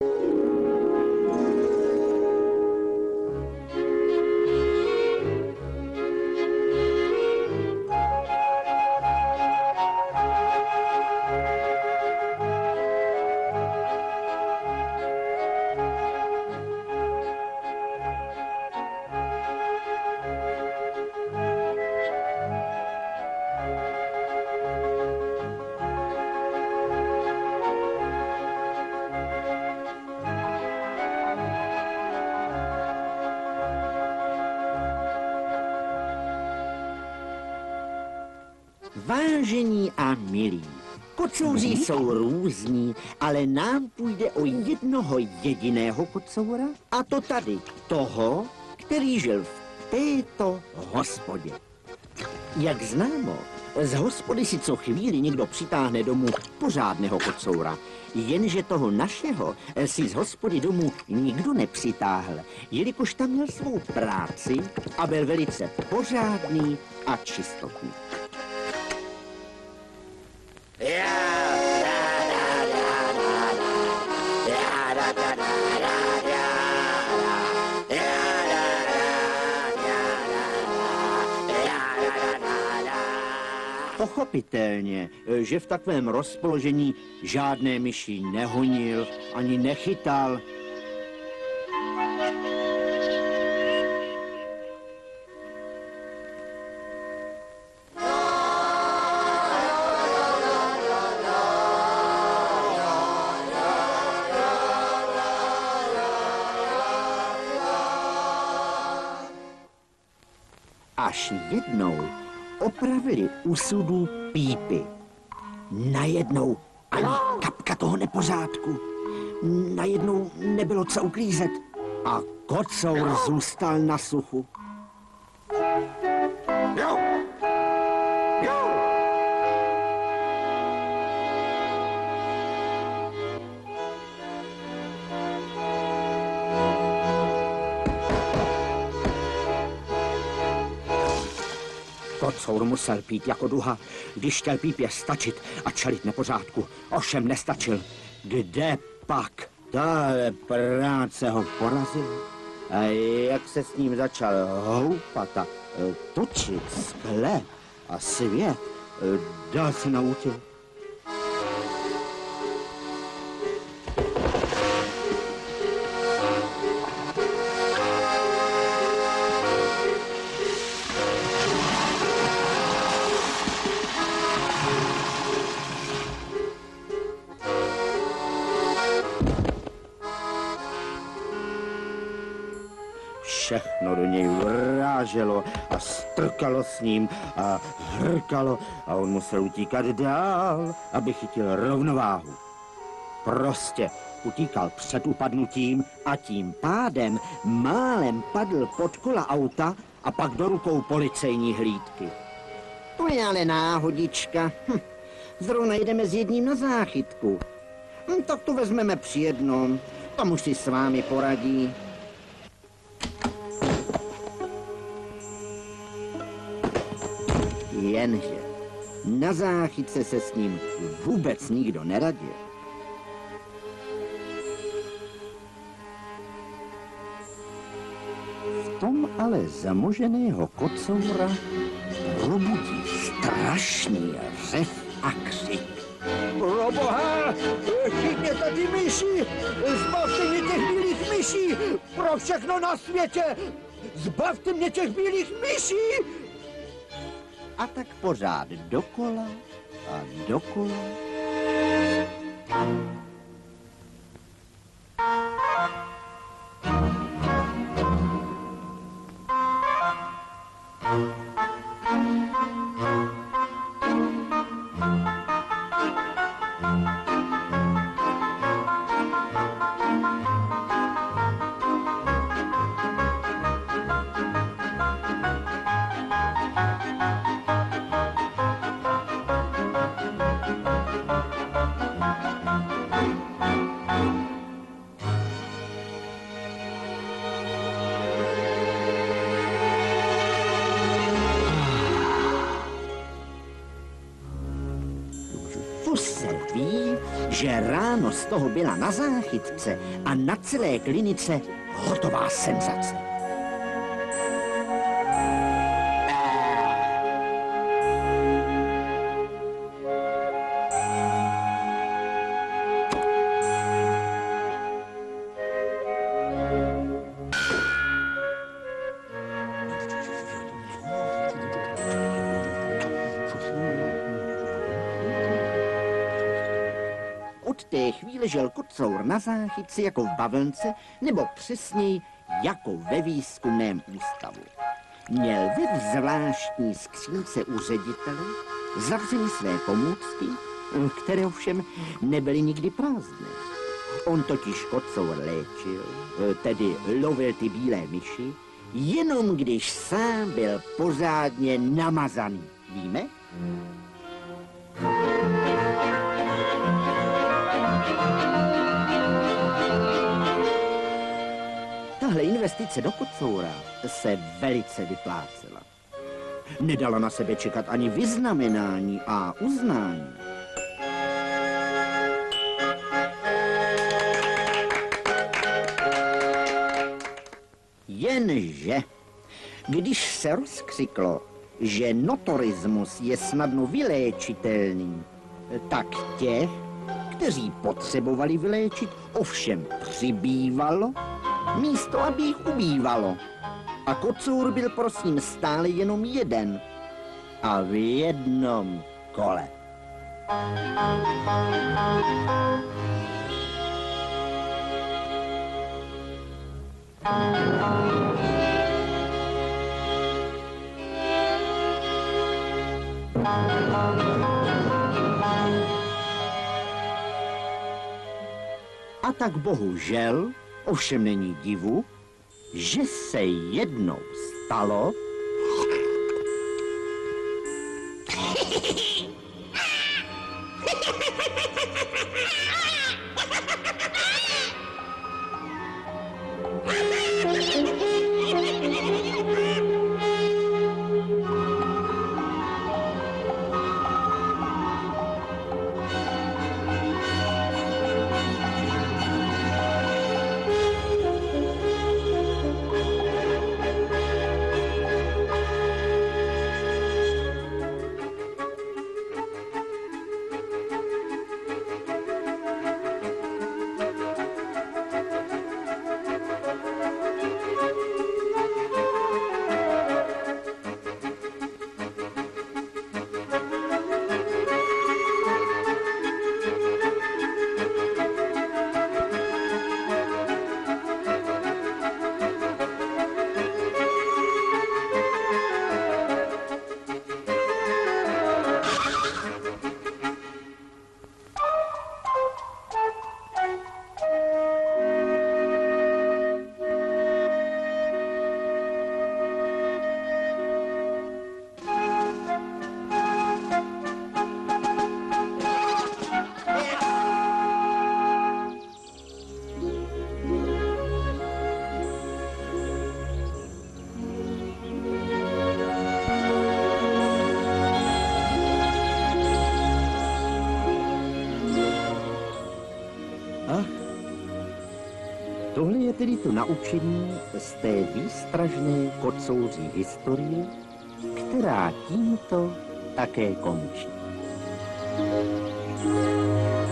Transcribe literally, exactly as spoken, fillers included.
Vážení a milí, kocouři jsou různí, ale nám půjde o jednoho jediného kocoura, a to tady, toho, který žil v této hospodě. Jak známo, z hospody si co chvíli někdo přitáhne domů pořádného kocoura, jenže toho našeho si z hospody domů nikdo nepřitáhl, jelikož tam měl svou práci a byl velice pořádný a čistotný. Pochopitelně, že v takovém rozpoložení žádné myši nehonil ani nechytal. Až jednou opravili u sudu pípy. Najednou ani kapka toho nepořádku. Najednou nebylo co uklízet a kocour zůstal na suchu. Jo. Jo. Kocour musel pít jako duha, když chtěl pípě stačit a čelit nepořádku. Ovšem nestačil. Kde pak? Tahle práce ho porazila. A jak se s ním začal houpat a točit skle a svět, dal se na útěk. Všechno do něj vráželo a strkalo s ním a hrkalo a on musel utíkat dál, aby chytil rovnováhu. Prostě utíkal před upadnutím a tím pádem málem padl pod kola auta a pak do rukou policejní hlídky. To je ale náhodička. Hm. Zrovna jdeme s jedním na záchytku. Hm, tak to vezmeme při jednom. Tam už si s vámi poradí. Jenže na záchytce se s ním vůbec nikdo neradil. V tom ale zamoženého kocoura probudí strašný řev a křik. Proboha, chytněte ty myši, zbavte mě těch bílých myší, pro všechno na světě, zbavte mě těch bílých myší. A tak pořád dokola a dokola. že ráno z toho byla na záchytce a na celé klinice hotová senzace. Od té chvíle žil kocour na záchytce jako v bavlnce, nebo přesněji jako ve výzkumném ústavu. Měl ve zvláštní skřínce u ředitele zavřeny své pomůcky, které ovšem nebyly nikdy prázdné. On totiž kocour léčil, tedy lovil ty bílé myši, jenom když sám byl pořádně namazaný. Víme? Tahle investice do kocoura se velice vyplácela. Nedala na sebe čekat ani vyznamenání a uznání. Jenže, když se rozkřiklo, že notorismus je snadno vyléčitelný, tak těch, kteří potřebovali vyléčit, ovšem přibývalo, místo aby jich ubývalo. A kocour byl prosím stále jenom jeden. A v jednom kole. A tak bohužel, ovšem není divu, že se jednou stalo, tohle je tedy to naučení z té výstražné kocouří historie, která tímto také končí.